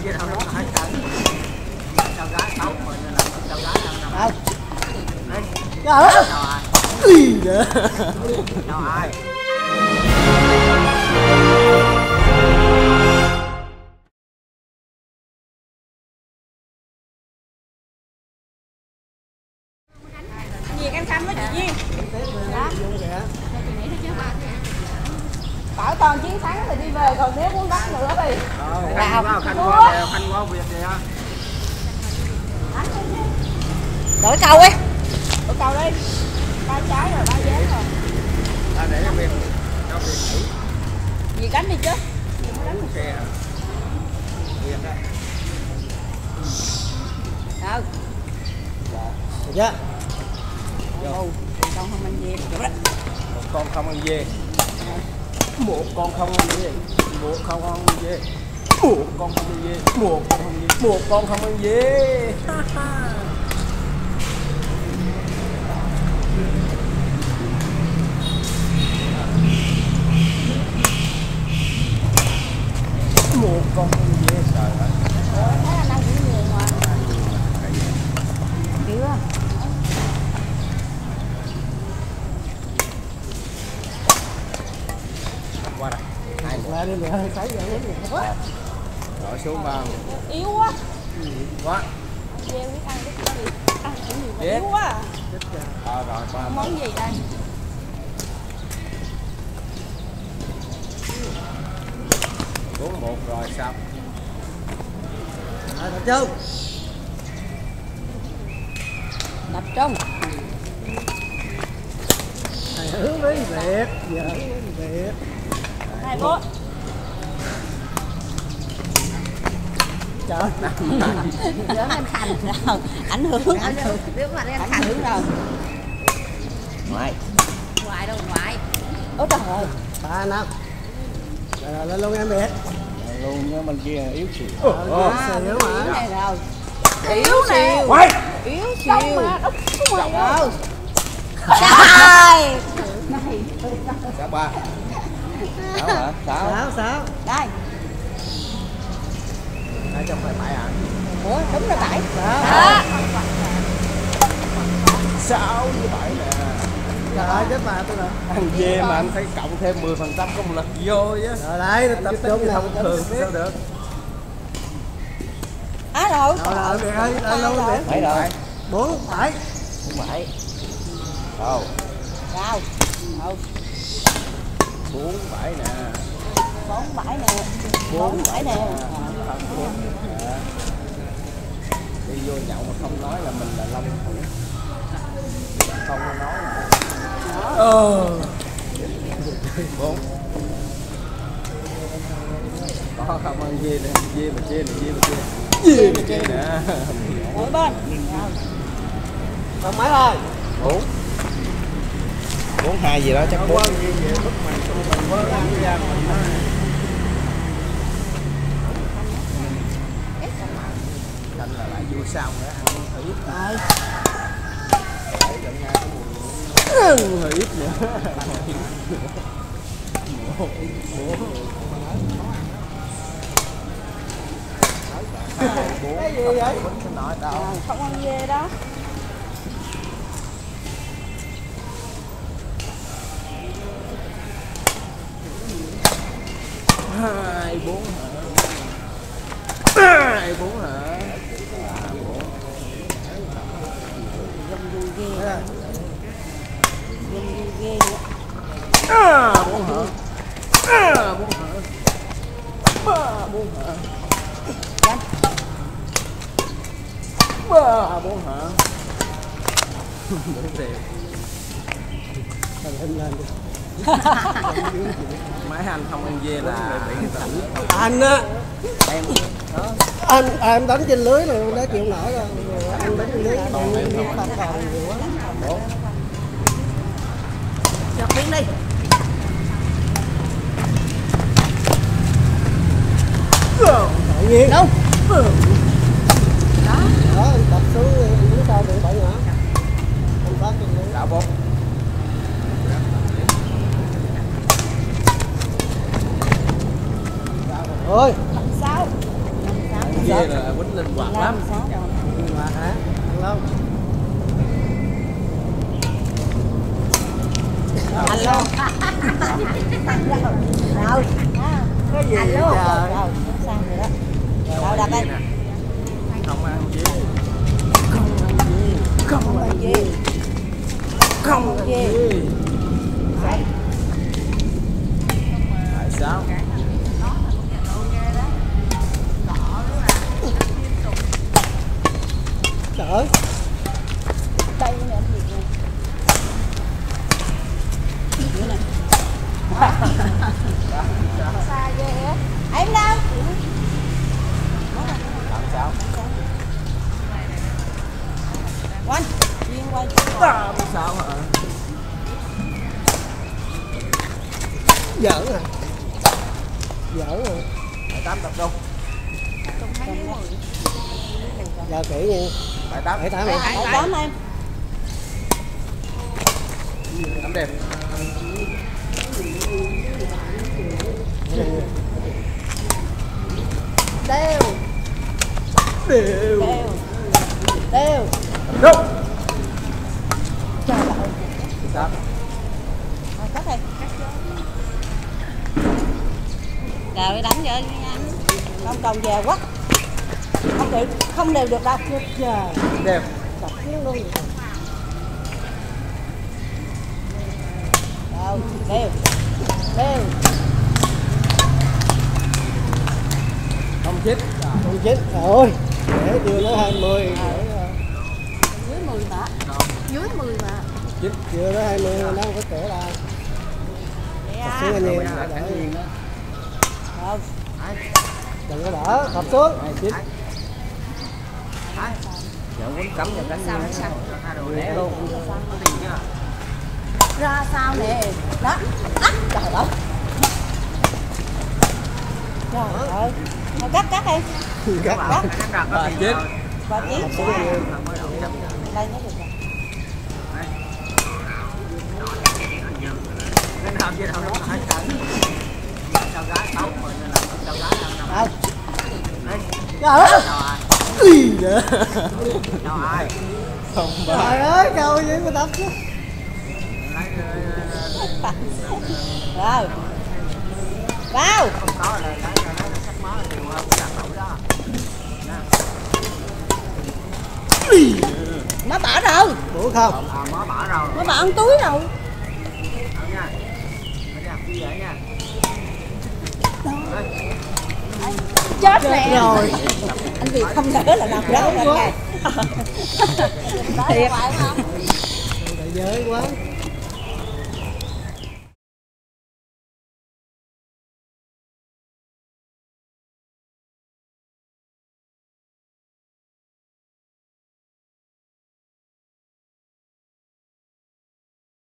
chứ đâu nó phải cần. Cháu gái xấu mình là cháu gái đâu. Đâu Đâu ai? Ý nữa. Đâu ai? Gì canh xanh với chị Duyên. Đó. Bảo toàn chiến thắng thì đi về, còn nếu muốn đánh nữa thì Khanh qua việc kìa. đổi cầu đi. Đổi cầu đi. Ba trái rồi, ba dán rồi. Để cho việc nghỉ. Gì cánh đi chứ. Kìa. Việc đó. Đâu. Dạ. Ồ, con không ăn dê. Một con không ăn dê. Một con không ăn dê. Một con không ăn dê. Một con không ăn dê. Một con không ăn dê. Một con không ăn dê. Một con không ăn dê. Trời ơi. Thấy anh ăn cũng nhiều mà. Hiểu không? Qua đây. Hai một. Lại đi mẹ ơi, thấy vậy quá. Rồi xuống ba. Yếu quá. Quá. Dê biết ăn cái gì? Ăn cái gì mà Chết. yếu quá. Rồi ba. Món gì đây? 4-1 rồi sao? Tập trung. Tập trung. Thầy hướng với việc, giờ hướng với việc. 2-4. Trời. Lớn em thành rồi. Ảnh hưởng nếu mà em thành hưởng rồi. Ngoài đâu ngoài. Ôi trời ơi. 3-5. Rồi lên luôn em biệt. Luôn nhớ bên kia yếu xỉu. Xỉu mà. Này rồi. Yếu nè. Quay. Yếu xìu. Đúng rồi. Sai. Này. Sao ba? Sao hả? Sao? 6. Đây. Ở trong phải 7 hả? Ủa đúng rồi 7. Đó. 6 với 7 nè. Trời ơi chết bà tôi rồi. Ăn dê mà anh phải cộng thêm 10% công lực vô chứ. Rồi đây tập trung nè. Thông thường sao được? Á rồi. Rồi biệt ơi, lên luôn biệt. 7 rồi. 4, 7. 7. Đâu? Đâu. Đâu. 4 7 nè. 4 7 nè. 4 7 nè. Đi vô nhậu mà không nói là mình là Long Thủ. Không nói là 4. Có không ăn dê nè, dê mà chê nè, dê mà chê nè. Mỗi bên. Còn mấy thôi? 4. 4-2 gì đó chắc 4. Canh là lại vui sao nữa, ăn hơi ít. Hơi ít nữa. Cái gì vậy? Nói đâu. Không ăn dê đó. 2 4 hả? 2 4 hả? Dâm ghê. Dâm ghê nữa. 4 hả? 4 hả? 4 hả? 4 hả? 4 tiền. Hình lên đi. Máy anh không ăn dê là bị tử. Anh á. Em đó. Anh đánh trên lưới này đã chịu nổi rồi. Anh đánh trên lưới anh còn nhiều quá. Chọc biến đi. Tự nhiên. Đâu? Đó. Đó, anh tập xuống đứng sau bị bậy nữa. Anh phát trên lưới. Đảo 4. Ôi. 6. ghê là quýnh linh hoạt lắm. 6 rồi. Mà hả? Ăn lâu. Anh luôn. Rồi. Cái gì Anh vậy luôn. trời? Rồi, xong rồi đó. Rồi đập đây. Không ăn gì. Không ăn gì. Không ăn gì. Tại sao? Trời ơi. Đây nè anh Việt nè. Xa ghê á. Em đâu? Làm sao? Quanh. Viên quay. Làm sao hả? Giỡn à? Giỡn à? Bài 8 tập trung. Giờ kỹ nha. Bài 8. Bảy tám em. Bài 8 em. Tắm đẹp. Đều. Đều. Đều. Đều. Đúng. Trời ơi. Sao? Rồi cắt đi. Rồi đánh vô nha anh. Không còn về quá. Không đều được đâu. Trời. Đẹp. Đập xuống luôn. Đâu, đều. Đều. Không chết. Không chết rồi. Để chưa tới 20. Dưới 10 mà. Dưới 10 mà. Chết. Chưa tới 20 nó không có kể đâu. Vậy Tập xuống à. anh em. Rồi. Đừng có đỡ. Tập xuống. Hai chết. Giờ quýnh cắm vào cánh nha. Hai đồ lẻ luôn. Ra sao nè. Đó. Á, trời ơi. Trời ơi. Thôi cắt em. Gắt. Ba chết. Và chiếc. Tập xuống anh em. Đây nó được rồi. Cái nào chứ đâu nó hết cẩn. Sao gái tóc mình là sao gái nào. Trời ơi. Ý nữa. Đâu ai? Không Trời ơi, câu gì mà tập chứ. Rồi. Vào. Không có là cái sách máu là nhiều hơn cái đặt nổi đó. Nó bỏ rồi. Đủ không? À má bỏ rồi. Nó bỏ ăn túi rồi. Đâu nha. Bây giờ như vậy nha. Chết nè. Rồi. Anh Việt không nỡ là nằm đó rồi nè. Thiệt. Đại giới quá.